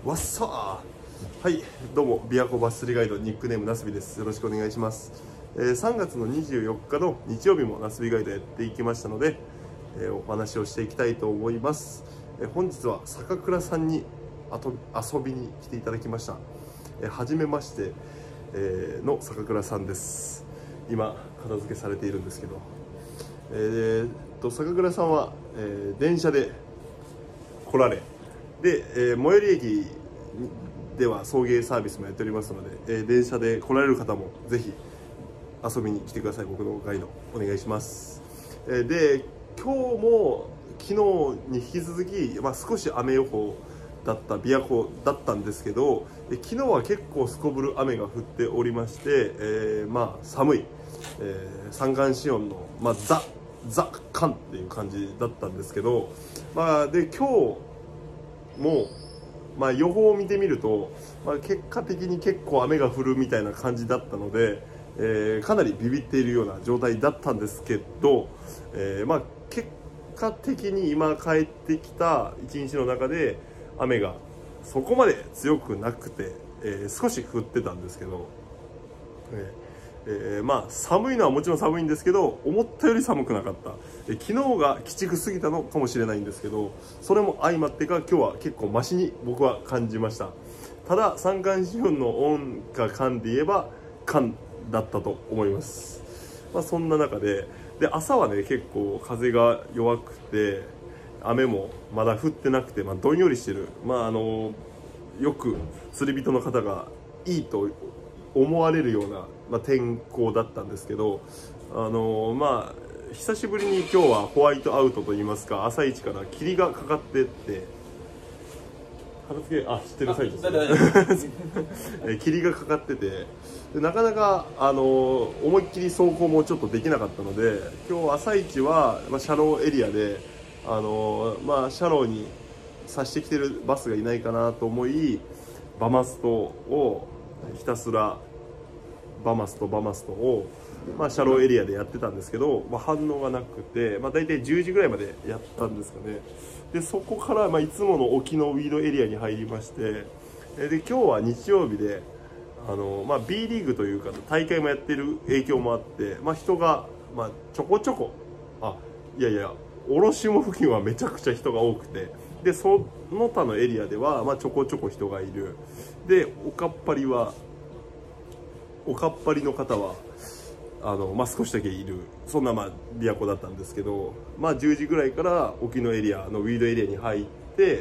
わっさー。はい、どうも琵琶湖バス釣りガイドニックネームなすびです。よろしくお願いします。3月の24日の日曜日もなすびガイドやっていきましたので、お話をしていきたいと思います。本日は坂倉さんに遊びに来ていただきました。はじめまして、の坂倉さんです。今片付けされているんですけど、坂倉さんは、電車で来られで、最寄り駅では送迎サービスもやっておりますので、電車で来られる方もぜひ遊びに来てください。僕のガイドお願いします。で、今日も昨日に引き続き、少し雨予報だった琵琶湖だったんですけど、昨日は結構すこぶる雨が降っておりまして、寒い、三寒四温の、ザ寒っていう感じだったんですけど、で今日も予報を見てみると、結果的に結構雨が降るみたいな感じだったので、かなりビビっているような状態だったんですけど、結果的に今帰ってきた一日の中で雨がそこまで強くなくて、少し降ってたんですけど、寒いのはもちろん寒いんですけど、思ったより寒くなかった。昨日が鬼畜すぎたのかもしれないんですけど、それも相まってか今日は結構マシに僕は感じました。ただ三寒四温の温か寒で言えば寒だったと思います。そんな中で朝はね、結構風が弱くて雨もまだ降ってなくて、どんよりしてる、よく釣り人の方がいいと思われるような、天候だったんですけど、久しぶりに今日はホワイトアウトといいますか、朝一から霧がかかってって片付け知ってる最中ですね霧がかかってて、なかなか思いっきり走行もちょっとできなかったので、今日朝一は、車両エリアで車両に差してきてるバスがいないかなと思い、バマストをひたすらバマストを、車両エリアでやってたんですけど、反応がなくて、大体10時ぐらいまでやったんですかね。でそこから、いつもの沖のウィードエリアに入りまして、で今日は日曜日でB リーグというか大会もやってる影響もあって、人が、ちょこちょこ卸も付近はめちゃくちゃ人が多くて、でその他のエリアでは、ちょこちょこ人がいる。でおかっぱりの方は少しだけいる、そんな琵琶湖だったんですけど、10時ぐらいから沖のエリアのウィードエリアに入って、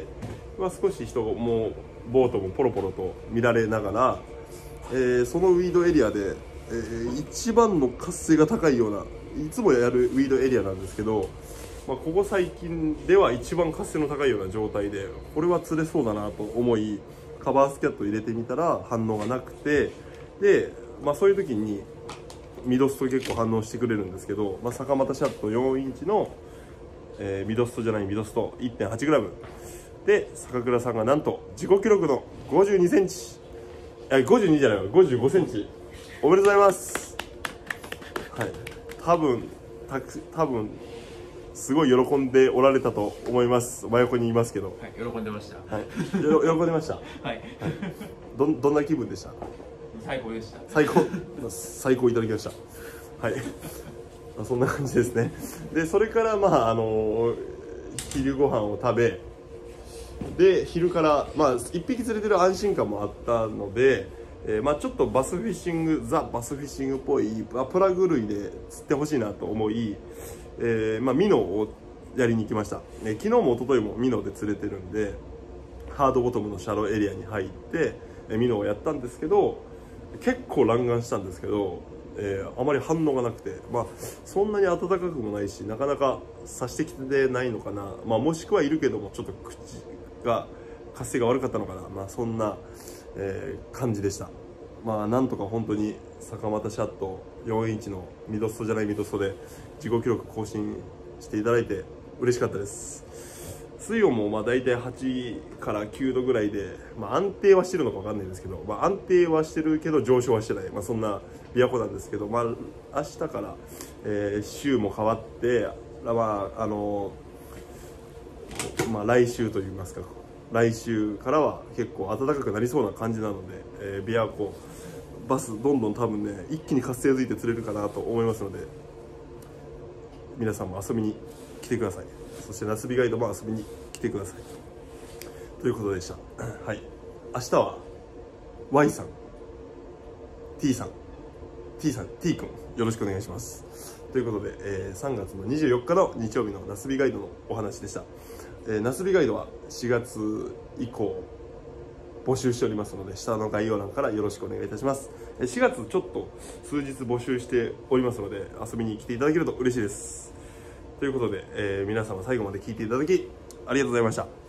少し人もボートもポロポロと見られながら、そのウィードエリアで、一番の活性が高いようないつもやるウィードエリアなんですけど、ここ最近では一番活性の高いような状態で、これは釣れそうだなと思いカバースキャット入れてみたら反応がなくて、で、そういう時にミドスト結構反応してくれるんですけど、坂又シャット4インチの、ミドスト 1.8g で坂倉さんがなんと自己記録の52センチ、52じゃないわ、55センチ、おめでとうございます。はい、多分すごい喜んでおられたと思います。真横にいますけど、 はい、喜んでました。 はい、喜んでました。 はい、 どんな気分でした？ 最高でした。 最高いただきました。はい。そんな感じですね。で、それから昼ご飯を食べ、で昼から一匹釣れてる安心感もあったので、ちょっとバスフィッシングっぽいプラグ類で釣ってほしいなと思い、ミノをやりに行きました。昨日も一昨日もミノで釣れてるんで、ハードボトムのシャロエリアに入ってミノをやったんですけど、結構乱眼したんですけど、あまり反応がなくて、そんなに暖かくもないし、なかなか刺してきてないのかな、もしくはいるけどもちょっと口が活性が悪かったのかな、そんな、感じでした。なんとか本当に坂又シャット4インチのミドストじゃないミドストで自己記録更新していただいて嬉しかったです。水温も大体8から9度ぐらいで、安定はしてるのか分かんないんですけど、安定はしてるけど上昇はしてない、そんな琵琶湖なんですけど、明日から、週も変わって、来週といいますか来週からは結構暖かくなりそうな感じなので、琵琶湖バスどんどん多分ね一気に活性づいて釣れるかなと思いますので、皆さんも遊びに来てください。そしてナスビガイドも遊びに来てくださいということでした。はい、明日は Y さん T さん T 君よろしくお願いしますということで、3月の24日の日曜日のナスビガイドのお話でした。ナスビガイドは4月以降募集しておりますので、下の概要欄からよろしくお願いいたします。4月ちょっと数日募集しておりますので、遊びに来ていただけると嬉しいです。ということで、皆様最後まで聞いていただきありがとうございました。